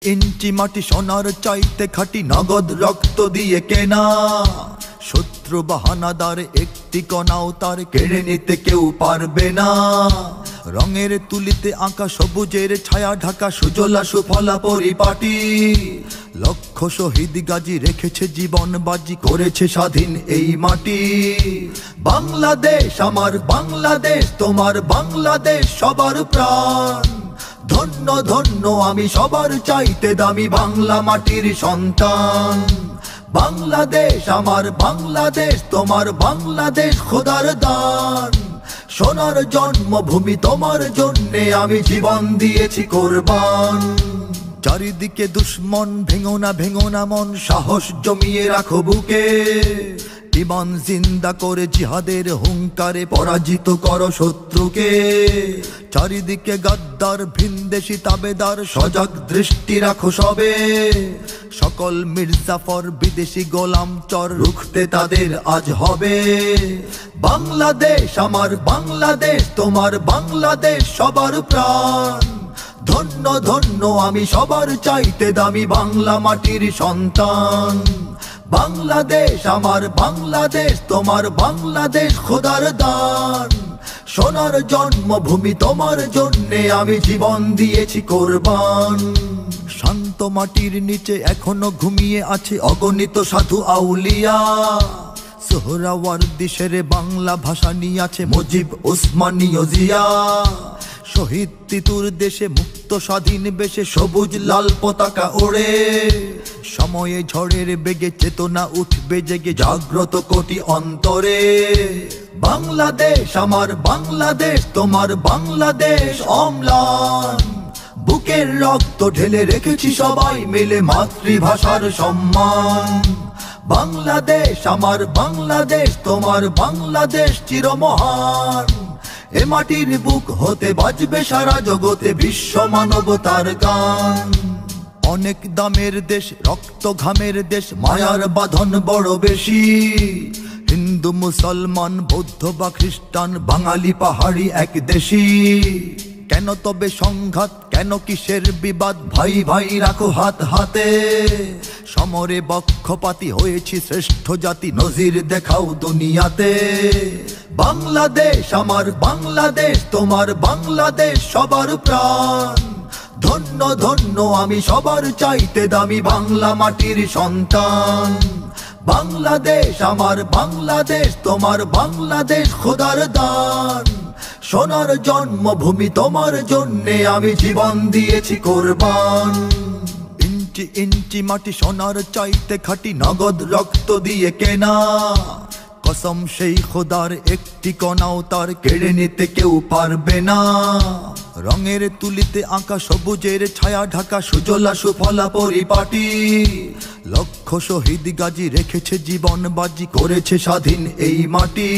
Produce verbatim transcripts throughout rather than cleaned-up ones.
ইঞ্চি মাটি সোনার চাইতে খাঁটি, নগদ রক্ত দিয়ে কেনা। শত্রু বাহানাদার একটি কণাও তার কেড়ে নিতে কেউ পারবে না। রঙের তুলিতে আঁকা সবুজের ছায়া ঢাকা সুজলা সুফলা পরিপাটি। লক্ষ শহীদ গাজী রেখেছে জীবন বাজি, করেছে স্বাধীন এই মাটি। বাংলাদেশ আমার বাংলাদেশ, তোমার বাংলাদেশ সবার প্রাণ। ধন্য ধন্য আমি সবার চাইতে দামি বাংলা মাটির সন্তান। বাংলাদেশ আমার বাংলাদেশ, তোমার বাংলাদেশ খোদার দান। সোনার জন্মভূমি তোমার জন্যে আমি জীবন দিয়েছি কোরবান। চারিদিকে দুশ্মন, ভেঙো না ভেঙো না মন, সাহস জমিয়ে রাখো বুকে। ইমান জিন্দা করে জিহাদের হুঙ্কারে পরাজিত করো শত্রুকে। চারিদিকে গাদ্দার ভিনদেশি তাবেদার, সজাগ দৃষ্টি রাখো সবে। সকল মির্জাফর বিদেশি গোলাম চর, রুখতে তাদের আজ হবে। বাংলাদেশ আমার বাংলাদেশ, তোমার বাংলাদেশ সবার প্রাণ। ধন্য ধন্য আমি সবার চাইতে দামি বাংলা মাটির সন্তান। বাংলাদেশ আমার বাংলাদেশ, তোমার বাংলাদেশ খোদার দান। সোনার জন্মভূমি তোমার জন্যে আমি জীবন দিয়েছি কোরবান। শান্ত মাটির নিচে এখনো ঘুমিয়ে আছে অগণিত সাধু আউলিয়া। সোহরাওয়ার্দী শেরে বাংলা ভাষা নিয়ে আছে মুজিব ওসমানীয় জিয়া। শহীদ তিতুর দেশে মুক্ত স্বাধীন বেশে সবুজ লাল পতাকা ওড়ে। সময়ে ঝড়ের বেগে চেতনা উঠবে জেগে, জাগ্রত কোটি অন্তরে। বাংলাদেশ আমার বাংলাদেশ, তোমার বাংলাদেশ অম্লান। বুকের রক্ত ঢেলে রেখেছি সবাই মিলে মাতৃভাষার সম্মান। বাংলাদেশ আমার বাংলাদেশ, তোমার বাংলাদেশ চিরমহান। এ মাটির বুক হতে বাজবে সারা জগতে বিশ্ব মানবতার গান। অনেক দামের দেশ, রক্ত ঘামের দেশ, মায়ার বাঁধন বড় বেশি। হিন্দু মুসলমান বৌদ্ধ বা খ্রিস্টান, বাঙালি পাহাড়ি এক দেশি। কেন তবে সংঘাত, কেন কিসের বিবাদ, ভাই ভাই রাখো হাত হাতে। সমরে বক্ষপাতী হয়েছি শ্রেষ্ঠ জাতি, নজির দেখাও দুনিয়াতে। বাংলাদেশ আমার বাংলাদেশ, তোমার বাংলাদেশ সবার প্রাণ। ধন্য ধন্য আমি সবার চাইতে দামি বাংলা মাটির সন্তান। বাংলাদেশ আমার বাংলাদেশ, তোমার বাংলাদেশ খোদার দান। সোনার জন্মভূমি তোমার জন্যে আমি জীবন দিয়েছি কোরবান। ইঞ্চি ইঞ্চি মাটি সোনার চাইতে খাঁটি, নগদ রক্ত দিয়ে কেনা। কসম সেই খোদার একটি কণাও তার কেড়ে নিতে কেউ পারবে না। রঙের তুলিতে আঁকা সবুজের ছায়া ঢাকা সুজলা সুফলা পরিপাটি। লক্ষ শহীদ গাজী রেখেছে জীবন বাজি, করেছে স্বাধীন এই মাটি।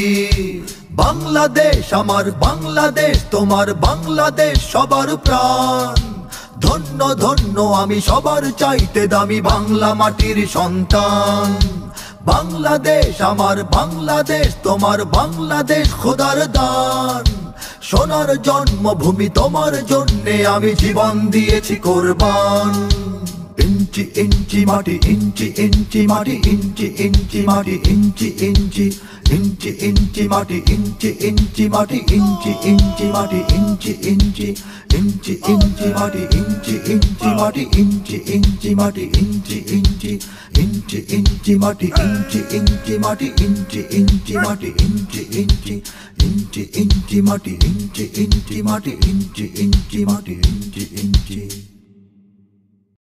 বাংলাদেশ আমার বাংলাদেশ, তোমার বাংলাদেশ সবার প্রাণ। ধন্য ধন্য আমি সবার চাইতে দামি বাংলা মাটির সন্তান। বাংলাদেশ আমার বাংলাদেশ, তোমার বাংলাদেশ খোদার দান। সোনার জন্মভূমি তোমার জন্যে আমি জীবন দিয়েছি কোরবান। ইঞ্চি ইঞ্চি মাটি, ইঞ্চি ইঞ্চি মাটি, ইঞ্চি ইঞ্চি মাটি, ইঞ্চি ইঞ্চি ইঞ্চি ইঞ্চি মাটি, ইঞ্চি ইঞ্চি মাটি, ইঞ্চি ইঞ্চি মাটি, ইঞ্চি ইঞ্চি ইঞ্চি ইঞ্চি মাটি, ইঞ্চি ইঞ্চি মাটি, ইঞ্চি ইঞ্চি মাটি, ইঞ্চি ইঞ্চি ইঞ্চি ইঞ্চি মাটি, ইঞ্চি ইঞ্চি মাটি, ইঞ্চি ইঞ্চি মাটি, ইঞ্চি ইঞ্চি ইঞ্চি ইঞ্চি মাটি, ইঞ্চি ইঞ্চি মাটি, ইঞ্চি ইঞ্চি মাটি, ইঞ্চি ইঞ্চি।